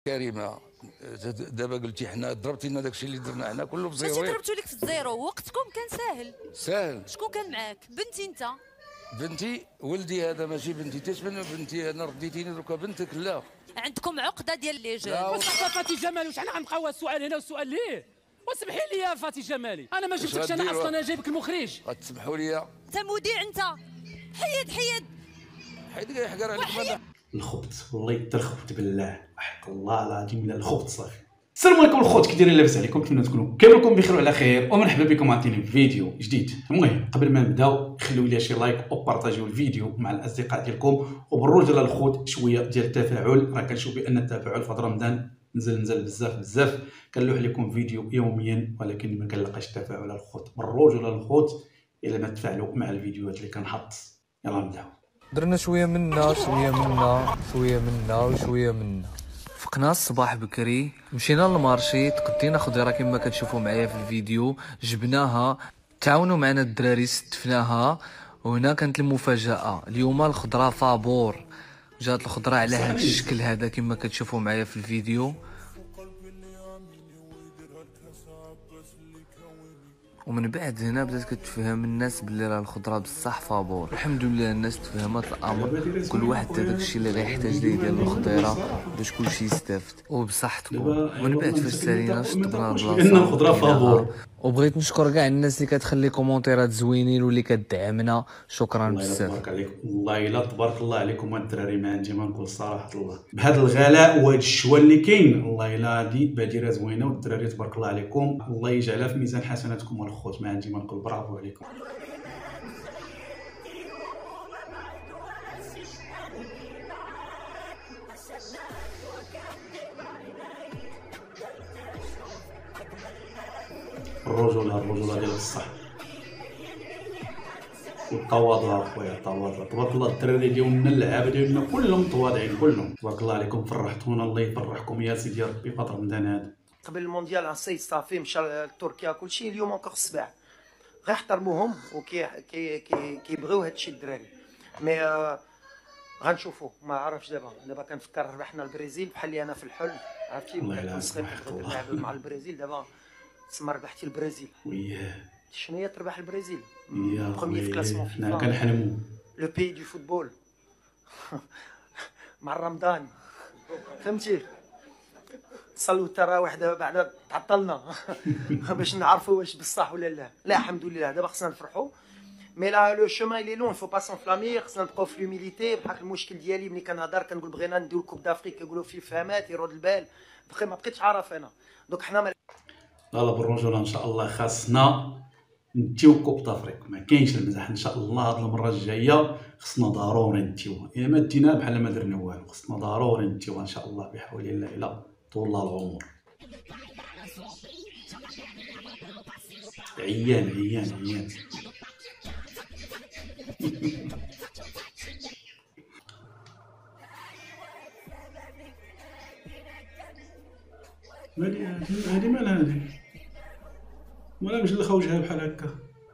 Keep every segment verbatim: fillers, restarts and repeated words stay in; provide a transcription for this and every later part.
كريمه، دابا قلتي حنا ضربتي لنا داكشي اللي درنا حنا كله بزيرو. ماشي ضربتو لك في الزيرو، وقتكم كان ساهل. ساهل. شكون كان معاك؟ بنتي انت؟ بنتي ولدي هذا ماشي بنتي. تشمن بنتي انا رديتيني دوكا بنتك لا. عندكم عقده ديال لي جون. وصافا فاتي جمالي، واش انا غنبقاو السؤال هنا والسؤال ليه؟ واسمحي لي يا فاتي جمالي، انا ما جبتكش انا اصلا، انا جايبك المخرج. غتسمحوا لي انت مذيع انت. حيد حيد حيد كاع يحقر عليك الخبط. والله حتى الخبط بالله حق الله العظيم لا الخبط صافي. السلام عليكم الخوت، كي دايرين؟ لاباس عليكم؟ كيفما تكونوا؟ كاملكم بخير وعلى خير، ومرحبا بكم عاوتاني في فيديو جديد. المهم قبل ما نبداو خليو لي شي لايك وبارطاجيو الفيديو مع الاصدقاء ديالكم، وبالرجل الخوت شويه ديال التفاعل، راه كنشوف بان التفاعل في رمضان نزل نزل بزاف بزاف. كنلوح لكم فيديو يوميا ولكن ما كنلقاش التفاعل الخوت. بالرجل الخوت الا ما تفاعلوا مع الفيديوهات اللي كنحط. يلا نبداو. درنا شويه منا شويه منا شويه منا وشويه منا. فقنا الصباح بكري، مشينا للمارشي، تقدينا خضيره كما كتشوفوا معايا في الفيديو، جبناها، تعاونوا معنا الدراري، ستفناها. وهنا كانت المفاجاه، اليوم الخضره فابور، جات الخضره على هذا الشكل هذا كما كتشوفوا معايا في الفيديو. ومن بعد هنا بدات كتفهم الناس بلي راه الخضره بصح فابور. الحمد لله الناس تفهمت الامر، كل واحد حتى داكشي اللي غيحتاج ليه ديال الخضيره باش كلشي يستافد وبصحتكم. ومن بعد فاش سالينا شطبنا البلاصه، وبغيت نشكر كاع الناس اللي كتخلي كومونتيرات زوينين واللي كتدعمنا، شكرا بزاف. تبارك عليكم، والله الا تبارك الله عليكم الدراري، ما عندي ما نقول صراحه الله بهذا الغلاء وهذا الشوا اللي كاين. والله الا هادي بادره زوينه، والدراري تبارك الله عليكم، الله يجعلها في ميزان حسناتكم الخوت، ما عندي ما نقول برافو عليكم. الرجوله الرجوله ديال بصح، والتواضع اخويا، التواضع تبارك الله. الدراري ديالنا اللعابه ديالنا كلهم متواضعين كلهم، تبارك الله عليكم، فرحتونا، الله يفرحكم يا سيدي ربي في رمضان هذا. قبل المونديال السيد صافي مشى لتركيا كلشي، اليوم انكور الصباح غيحترموهم وكي كي كي كيبغيو هادشي الدراري. مي آه غنشوفوا، ما عرفش دابا دابا كنفكر ربحنا البرازيل بحال اللي انا في الحلم، عرفتي كنكون صغير كنلعب مع البرازيل، دابا تسمى ربحتي البرازيل. وياه شنو هي تربح البرازيل؟ بروميي في كلاسمون فيفا، حنا كنحلموا لو بي دو فوتبول مع رمضان، فهمتي؟ صلوا التراويح دابا بعدا تعطلنا باش نعرفوا واش بصح ولا لا. لا الحمد لله دابا خصنا نفرحوا، مي لا لو شومان لي لون، فو با سونفلامي، خصنا نبقاو في لوميليتي. بحال المشكل ديالي ملي كنهضر كنقول بغينا نديو الكوب دافريك، كيقولوا فيه فهمات يرد البال، بقي ما بقيتش عارف انا. دونك حنا ما لا لا بالرجوله ان شاء الله خاصنا نديو كوب دافريك، ما كاينش المزح ان شاء الله. هاد المره الجايه خصنا ضروري نديوها، الا ما ديناها بحال ما درنا والو، خصنا ضروري نديوها ان شاء الله بحول الله الى طول العمر. عيان عيان عيان هادي هادي مالها هادي؟ مالا مجلخه وجهها بحال هكا.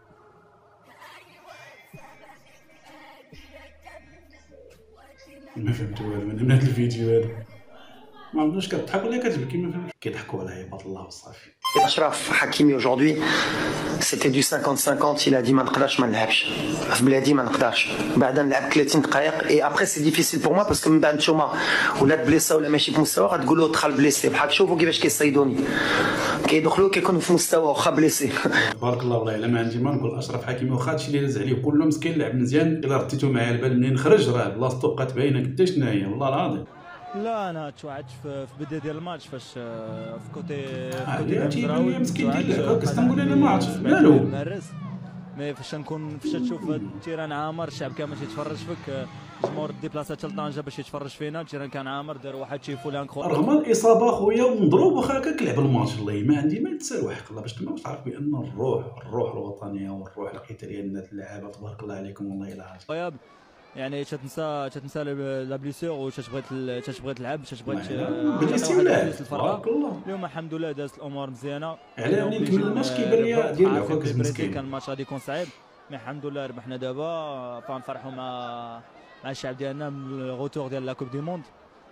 ما فهمت والو انا من هاد الفيديو هذا، ما عرفتش كتضحك ولا كتبكي، ما فهمتش. كيضحكوا على عباد الله وصافي. اشرف حكيمي اودجوردي سيتي دو خمسين خمسين، il a dit ما نقدرش ما نلعبش في بلادي، ما نقدرش. بعدا نلعب ثلاثين دقائق اي ابري سي ديفيسيل بور موا، باسكو من بعد نتوما ولات بليسا ولا ماشي في مستوى غتقولوا دخل بليسي، بحال شوفوا كيفاش كيصيدوني، كيدخلوا كيكونوا في مستوى واخا بليسي. تبارك الله. والله الا ما عندي ما نقول. اشرف حكيمي واخا هادشي اللي داز عليه كله مسكين، لعب مزيان، الا رديتو معايا البال منين خرج راه بلاصتو بقات باينه قداش شناهي، والله العظيم. لا انا توعدت في بدايه ديال الماتش فاش في كوتي في كوتي المزراوي مسكين ديال كنقول انا ما عرفتش مالو مي فاش نكون فاش تشوف التيران عامر، الشعب كامل تيتفرج فيك، جمهور ديبلاصات لطنجه باش يتفرج فينا، التيران كان عامر، دار واحد شي فلان خو رغم الاصابه خويا ومضروب، واخا هكاك لعب الماتش. الله ما عندي ما نتسالوا حق الله باش تما تعرف بان الروح الروح الوطنيه والروح القتاليه ديال اللعابه تبارك الله عليكم والله الا عاد. يعني تتنسى تتنسى لا بليسور و تتبغي تتبغي تلعب، تتبغي تبارك الله. اليوم الحمد لله دازت الامور مزيانه، على ملي كمل الماتش كيبان ليا ديال العكاك مسكين، كان الماتش غادي يكون صعيب، مي الحمد لله ربحنا دابا، فنفرحوا مع مع الشعب ديالنا من الغوتور ديال لا كوب دي موند.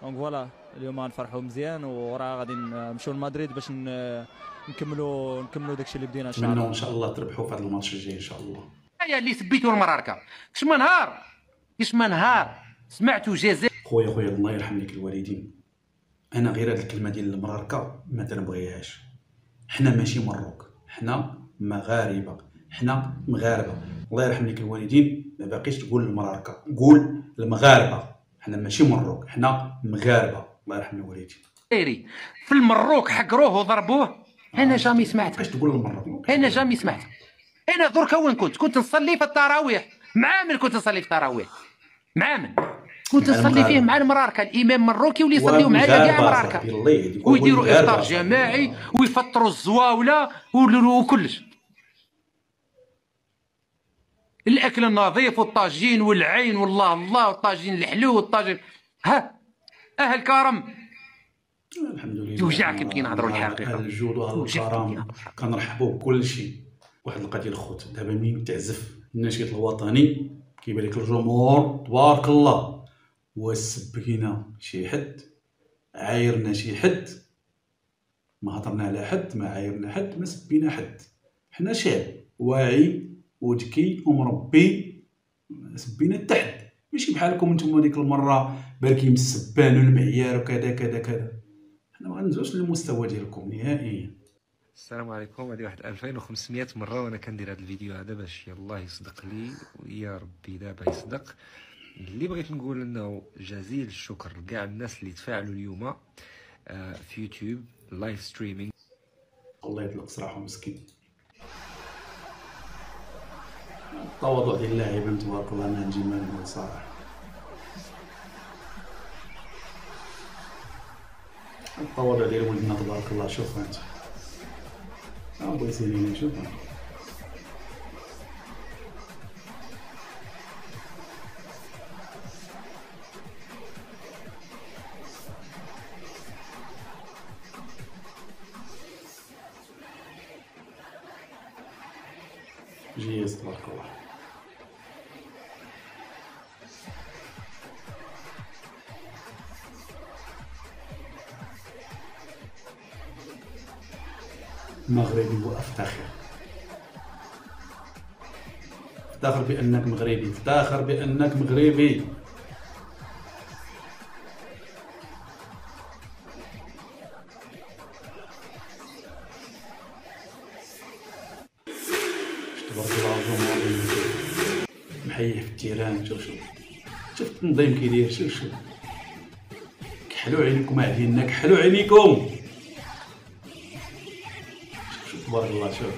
دونك فوالا اليوم غنفرحوا مزيان وراه غادي نمشيو لمدريد باش نكملوا نكملوا داكشي اللي بدينا ان شاء الله. نتمنوا ان شاء الله تربحوا في هذا الماتش الجاي ان شاء الله. يا اللي سبيتوا المراركه كش ما نهار كش ما نهار سمعتوا جزائر. خويا خويا الله يرحم لك الوالدين، انا غير هذه الكلمه ديال المراركه ما تنبغيهاش. حنا ماشي مروك، حنا مغاربه، حنا مغاربه. الله يرحم لك الوالدين، ما باقيش تقول المراركه، قول المغاربه. حنا ماشي مروك، حنا مغاربه. الله يرحم الوالدين. في المروك حقروه وضربوه. انا جامي سمعت. باش تقول المروك؟ انا جامي سمعت. انا دركا وين كنت؟ كنت نصلي في التراويح. مع من كنت نصلي في التراويح؟ مع من؟ كنت نصلي فيه مع المراركه، الامام مروكي واللي يصليو معايا كاع مراركه، ويديروا افطار جماعي ويفطروا الزواوله وكلش. الاكل النظيف والطاجين والعين والله الله والطاجين الحلو والطاجين. ها اهل كرم الحمد لله توجعك كي نهضروا الحقيقه. اهل الجود واهل الكرم كنرحبوا بكل شيء. واحد القضيه الخوت، دابا مين تعزف النشيد الوطني كيبان لك الجمهور تبارك الله، وسبكينا شي حد، عايرنا شي حد، ما هضرنا على حد، ما عايرنا حد، ما سبينا حد. حنا شعب واعي وذكي ومربي، سبينا حتى حد. ماشي بحالكم نتوما ديك المره بركي من السبان والمعيار وكذا كذا كذا. حنا ما غنزوش للمستوى ديالكم نهائيا. السلام عليكم. هذه واحد ألفين وخمسمية مره وانا كندير هذا الفيديو هذا باش يلاه يصدق لي ويا ربي دابا يصدق. اللي بغيت نقول انه جزيل الشكر لكاع الناس اللي تفاعلوا اليوم في يوتيوب لايف ستريمينغ. الله يطلق سراحه مسكين. التواضع ديال اللاعبين تبارك الله ما نجي ما نقول صراحه. التواضع ديال ولدنا تبارك الله. شوف انت ها بغيتيني شوف جيز تبارك الله. مغربي وافتخر. افتخر بانك مغربي، افتخر بانك مغربي. تبارك الله الجمهور محيح في التيران. شوف شوف شوف التنظيم كيدير. شوف شوف كحلوا عينيكم علينا، كحلوا عينيكم. شوف تبارك الله. شوف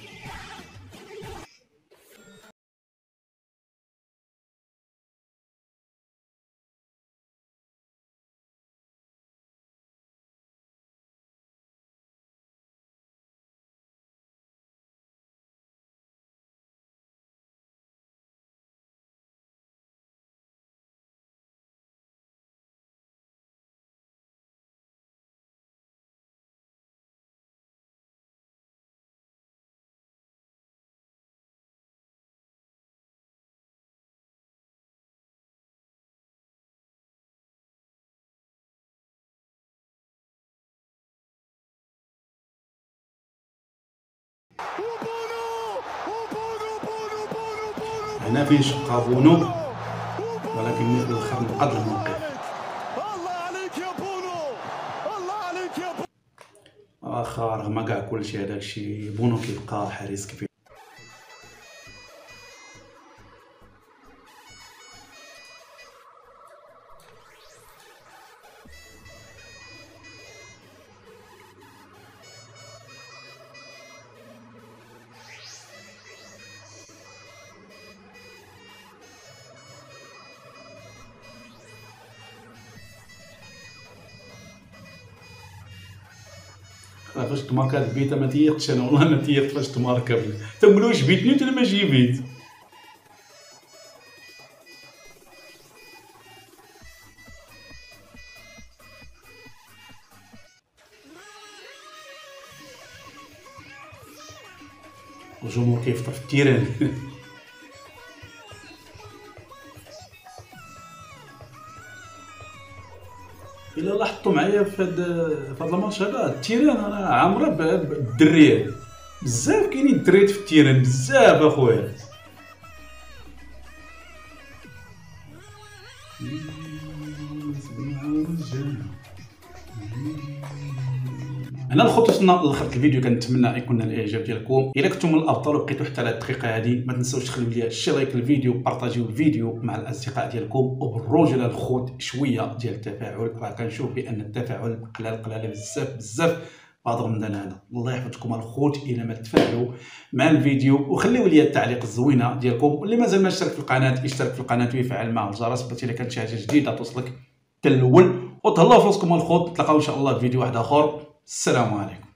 هنا فين شقا بونو، ولكن من الاخر نقض الموقف. الله عليك يا بونو، الله عليك يا بونو. واخا رغم كاع كلشي هذاك الشيء بونو كيبقى حارس كبير. فاش تمارك هاد البيته ما تيقتش انا والله ما تيقت فاش تمارك. تقول واش بيتني وانت ما جيبيت. الجمهور كيفطر في التيران. معايا في هاد في هاد الماتش هذا التيران، انا عامره بالدريات بزاف، كاينين الدريات في التيران بزاف اخويا. هنا الخوت وصلنا لاخر الفيديو، كنتمنى يكون نال الاعجاب ديالكم. الا كنتم من الابطال وبقيتوا حتى لهاد الدقيقه هذه، ما تنساوش تخليو لي شي لايك للفيديو، بارطاجيو الفيديو مع الاصدقاء ديالكم، وبالرجوله الخوت شويه ديال التفاعل. راه كنشوف بان التفاعل قلال قلال بزاف بزاف بعض رمضان هذا. الله يحفظكم الخوت الى ما تفاعلوا مع الفيديو، وخليو لي التعليق الزوينه ديالكم، واللي مازال ما اشترك في القناه يشترك في القناه ويفعل مع الجرس باش الا كانت شي حاجه جديده توصلك حتى الاول. وتهلاو في راسكم الخوت، نتلاقاو ان شاء الله في فيديو واحد اخر. السلام عليكم.